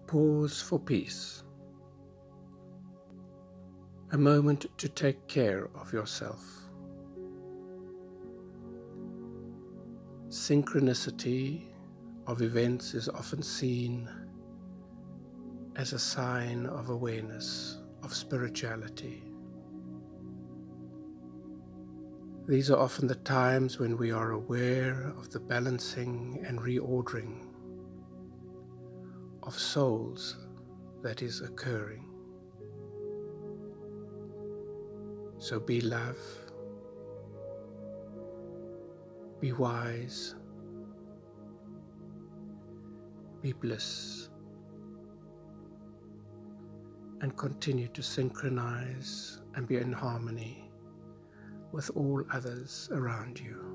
Pause for peace. A moment to take care of yourself. Synchronicity of events is often seen as a sign of awareness, of spirituality. These are often the times when we are aware of the balancing and reordering of souls that is occurring. So be love, be wise, be bliss, and continue to synchronize and be in harmony with all others around you.